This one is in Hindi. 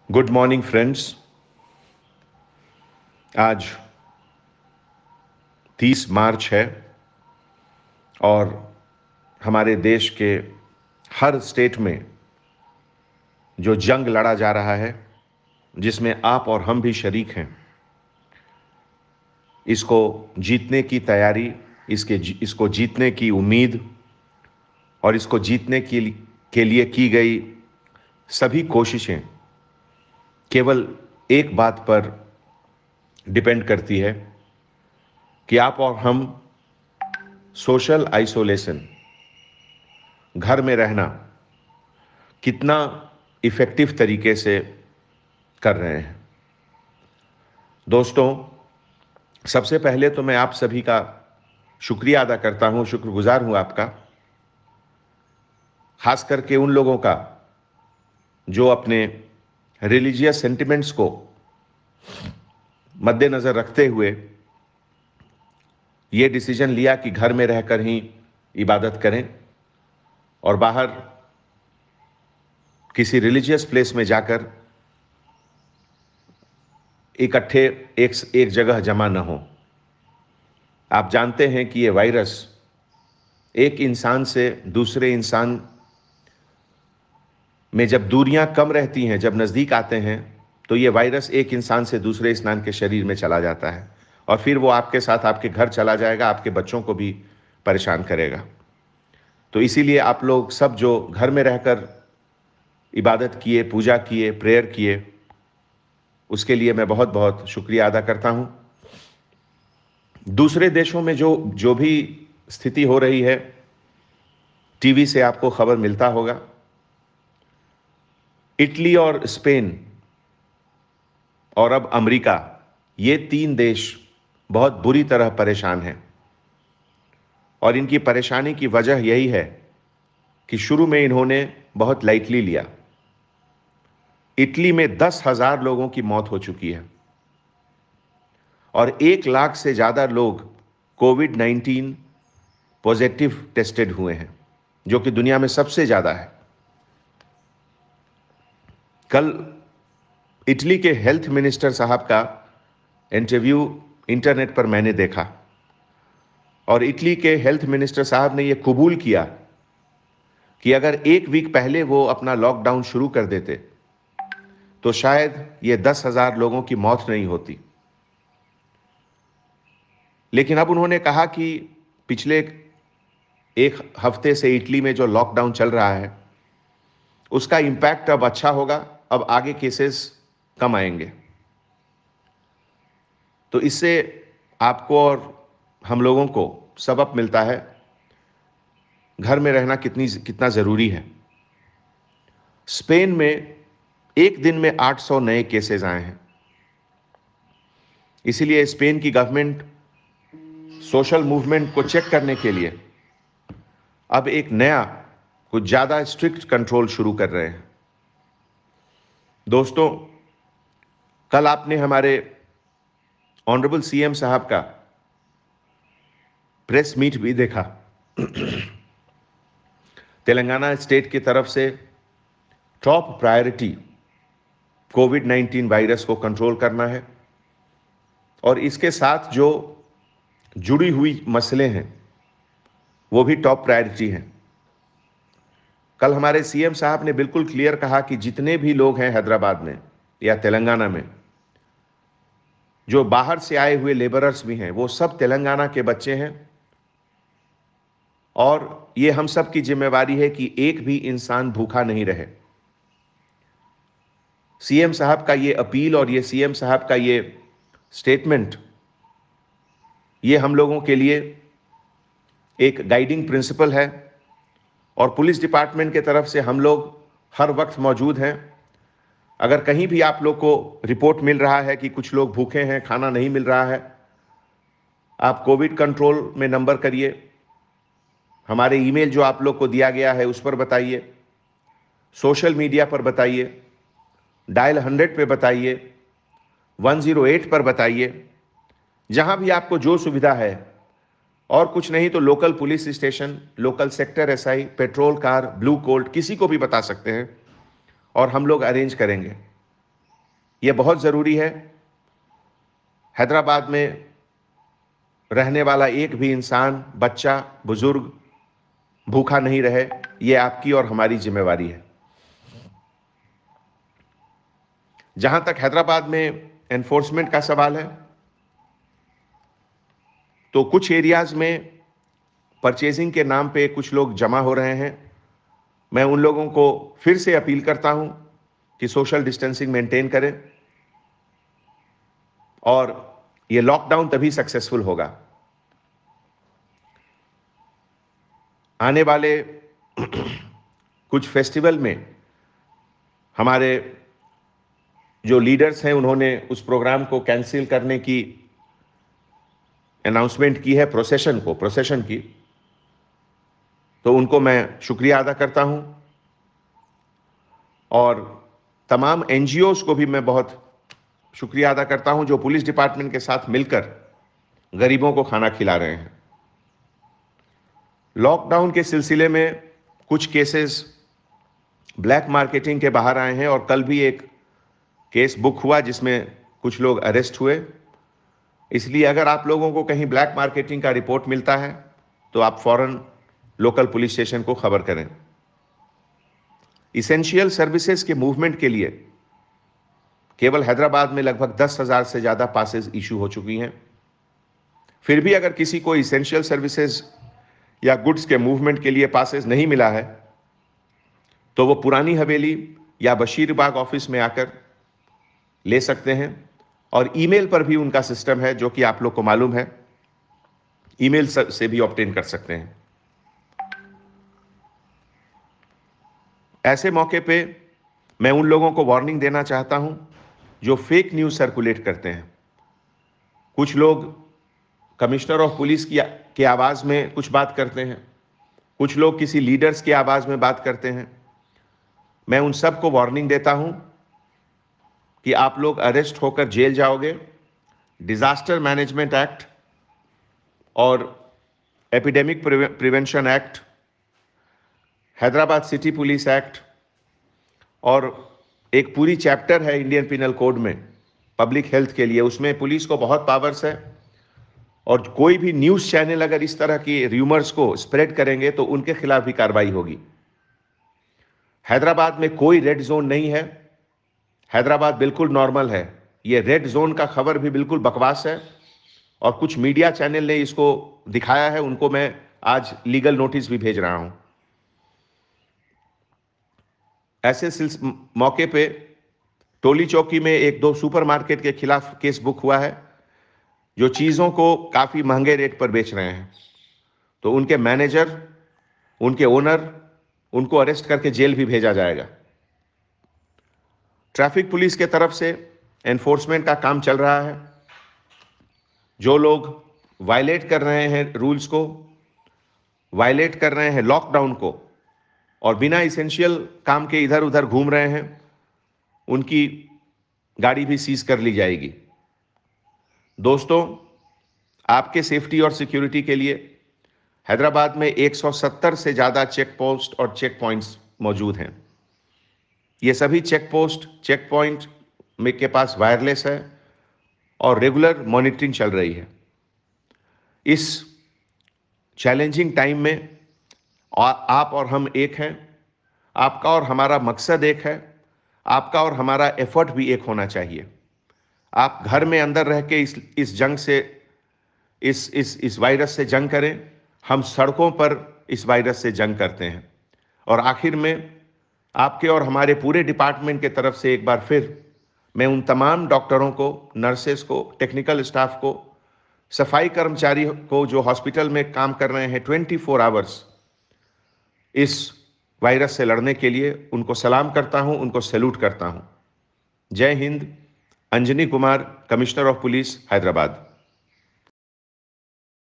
Good morning friends. आज 30 मार्च है और हमारे देश के हर स्टेट में जो जंग लड़ा जा रहा है, जिसमें आप और हम भी शरीक हैं, इसको जीतने की तैयारी, इसको जीतने की उम्मीद और इसको जीतने के लिए की गई सभी कोशिशें केवल एक बात पर डिपेंड करती है कि आप और हम सोशल आइसोलेशन, घर में रहना, कितना इफ़ेक्टिव तरीके से कर रहे हैं। दोस्तों, सबसे पहले तो मैं आप सभी का शुक्रिया अदा करता हूं, शुक्रगुजार हूं आपका, खास करके उन लोगों का जो अपने रिलीजियस सेंटिमेंट्स को मद्देनज़र रखते हुए ये डिसीजन लिया कि घर में रहकर ही इबादत करें और बाहर किसी रिलीजियस प्लेस में जाकर इकट्ठे एक जगह जमा न हो। आप जानते हैं कि ये वायरस एक इंसान से दूसरे इंसान में जब दूरियां कम रहती हैं, जब नज़दीक आते हैं, तो ये वायरस एक इंसान से दूसरे इंसान के शरीर में चला जाता है और फिर वो आपके साथ आपके घर चला जाएगा, आपके बच्चों को भी परेशान करेगा। तो इसीलिए आप लोग सब जो घर में रहकर इबादत किए, पूजा किए, प्रेयर किए, उसके लिए मैं बहुत बहुत शुक्रिया अदा करता हूं। दूसरे देशों में जो जो भी स्थिति हो रही है, टीवी से आपको खबर मिलता होगा। इटली और स्पेन और अब अमेरिका, ये 3 देश बहुत बुरी तरह परेशान हैं और इनकी परेशानी की वजह यही है कि शुरू में इन्होंने बहुत लाइटली लिया। इटली में 10,000 लोगों की मौत हो चुकी है और 1 लाख से ज़्यादा लोग कोविड-19 पॉजिटिव टेस्टेड हुए हैं, जो कि दुनिया में सबसे ज़्यादा है। कल इटली के हेल्थ मिनिस्टर साहब का इंटरव्यू इंटरनेट पर मैंने देखा और इटली के हेल्थ मिनिस्टर साहब ने यह कबूल किया कि अगर 1 वीक पहले वो अपना लॉकडाउन शुरू कर देते तो शायद ये 10,000 लोगों की मौत नहीं होती। लेकिन अब उन्होंने कहा कि पिछले 1 हफ्ते से इटली में जो लॉकडाउन चल रहा है, उसका इंपैक्ट अब अच्छा होगा, अब आगे केसेस कम आएंगे। तो इससे आपको और हम लोगों को सबक मिलता है घर में रहना कितना ज़रूरी है। स्पेन में एक दिन में 800 नए केसेस आए हैं। इसीलिए स्पेन की गवर्नमेंट सोशल मूवमेंट को चेक करने के लिए अब एक नया, कुछ ज़्यादा स्ट्रिक्ट कंट्रोल शुरू कर रहे हैं। दोस्तों, कल आपने हमारे ऑनरेबल सीएम साहब का प्रेस मीट भी देखा। तेलंगाना स्टेट की तरफ से टॉप प्रायोरिटी कोविड-19 वायरस को कंट्रोल करना है और इसके साथ जो जुड़ी हुई मसले हैं वो भी टॉप प्रायोरिटी हैं। कल हमारे सीएम साहब ने बिल्कुल क्लियर कहा कि जितने भी लोग हैं हैदराबाद में या तेलंगाना में, जो बाहर से आए हुए लेबरर्स भी हैं, वो सब तेलंगाना के बच्चे हैं और ये हम सब की जिम्मेवारी है कि एक भी इंसान भूखा नहीं रहे। सीएम साहब का ये अपील और ये सीएम साहब का ये स्टेटमेंट, ये हम लोगों के लिए एक गाइडिंग प्रिंसिपल है और पुलिस डिपार्टमेंट के तरफ से हम लोग हर वक्त मौजूद हैं। अगर कहीं भी आप लोग को रिपोर्ट मिल रहा है कि कुछ लोग भूखे हैं, खाना नहीं मिल रहा है, आप कोविड कंट्रोल में नंबर करिए, हमारे ईमेल जो आप लोग को दिया गया है उस पर बताइए, सोशल मीडिया पर बताइए, डायल 100 पे बताइए, 108 पर बताइए, जहां भी आपको जो सुविधा है। और कुछ नहीं तो local police station, local sector SI, petrol car, blue colt, किसी को भी बता सकते हैं और हम लोग अरेंज करेंगे। यह बहुत ज़रूरी है। हैदराबाद में रहने वाला एक भी इंसान, बच्चा, बुजुर्ग भूखा नहीं रहे, यह आपकी और हमारी जिम्मेवारी है। जहां तक हैदराबाद में एनफोर्समेंट का सवाल है, तो कुछ एरियाज में परचेजिंग के नाम पे कुछ लोग जमा हो रहे हैं। मैं उन लोगों को फिर से अपील करता हूं कि सोशल डिस्टेंसिंग मेंटेन करें, और यह लॉकडाउन तभी सक्सेसफुल होगा। आने वाले कुछ फेस्टिवल में हमारे जो लीडर्स हैं, उन्होंने उस प्रोग्राम को कैंसिल करने की अनाउंसमेंट की है, प्रोसेशन की, तो उनको मैं शुक्रिया अदा करता हूं। और तमाम एनजीओज को भी मैं बहुत शुक्रिया अदा करता हूं जो पुलिस डिपार्टमेंट के साथ मिलकर गरीबों को खाना खिला रहे हैं। लॉकडाउन के सिलसिले में कुछ केसेस ब्लैक मार्केटिंग के बाहर आए हैं, और कल भी एक केस बुक हुआ जिसमें कुछ लोग अरेस्ट हुए। इसलिए अगर आप लोगों को कहीं ब्लैक मार्केटिंग का रिपोर्ट मिलता है तो आप फौरन लोकल पुलिस स्टेशन को खबर करें। इसेंशियल सर्विसेज के मूवमेंट के लिए केवल हैदराबाद में लगभग 10,000 से ज़्यादा पासेस इशू हो चुकी हैं। फिर भी अगर किसी को इसेंशियल सर्विसेज या गुड्स के मूवमेंट के लिए पासेस नहीं मिला है, तो वो पुरानी हवेली या बशीरबाग ऑफिस में आकर ले सकते हैं। और ईमेल पर भी उनका सिस्टम है, जो कि आप लोग को मालूम है, ईमेल से भी ऑब्टेन कर सकते हैं। ऐसे मौके पे मैं उन लोगों को वार्निंग देना चाहता हूं जो फेक न्यूज़ सर्कुलेट करते हैं। कुछ लोग कमिश्नर ऑफ पुलिस की आवाज़ में कुछ बात करते हैं, कुछ लोग किसी लीडर्स की आवाज़ में बात करते हैं। मैं उन सब को वार्निंग देता हूं कि आप लोग अरेस्ट होकर जेल जाओगे। डिजास्टर मैनेजमेंट एक्ट और epidemic prevention act, Hyderabad city police act, और एक पूरी चैप्टर है इंडियन पिनल कोड में पब्लिक हेल्थ के लिए, उसमें पुलिस को बहुत पावर्स है। और कोई भी न्यूज़ चैनल अगर इस तरह की र्यूमर्स को स्प्रेड करेंगे तो उनके खिलाफ भी कार्रवाई होगी। हैदराबाद में कोई रेड जोन नहीं है, हैदराबाद बिल्कुल नॉर्मल है। ये रेड जोन का खबर भी बिल्कुल बकवास है, और कुछ मीडिया चैनल ने इसको दिखाया है, उनको मैं आज लीगल नोटिस भी भेज रहा हूं। ऐसे मौके पे टोली चौकी में एक दो सुपरमार्केट के खिलाफ केस बुक हुआ है जो चीज़ों को काफ़ी महंगे रेट पर बेच रहे हैं। तो उनके मैनेजर, उनके ओनर, उनको अरेस्ट करके जेल भी भेजा जाएगा। ट्रैफिक पुलिस के तरफ से एनफोर्समेंट का काम चल रहा है। जो लोग वायलेट कर रहे हैं रूल्स को, वायलेट कर रहे हैं लॉकडाउन को, और बिना इसेंशियल काम के इधर उधर घूम रहे हैं, उनकी गाड़ी भी सीज कर ली जाएगी। दोस्तों, आपके सेफ्टी और सिक्योरिटी के लिए हैदराबाद में 170 से ज़्यादा चेक पोस्ट और चेक पॉइंट्स मौजूद हैं। ये सभी चेक पोस्ट, चेक पॉइंट में के पास वायरलेस है और रेगुलर मॉनिटरिंग चल रही है। इस चैलेंजिंग टाइम में आप और हम एक हैं। आपका और हमारा मकसद एक है, आपका और हमारा एफर्ट भी एक होना चाहिए। आप घर में अंदर रह के इस जंग से, इस वायरस से जंग करें, हम सड़कों पर इस वायरस से जंग करते हैं। और आखिर में आपके और हमारे पूरे डिपार्टमेंट के तरफ से एक बार फिर मैं उन तमाम डॉक्टरों को, नर्सेस को, टेक्निकल स्टाफ को, सफाई कर्मचारी को जो हॉस्पिटल में काम कर रहे हैं 24 आवर्स इस वायरस से लड़ने के लिए, उनको सलाम करता हूं, उनको सैल्यूट करता हूं। जय हिंद। Anjani Kumar, commissioner of police, Hyderabad.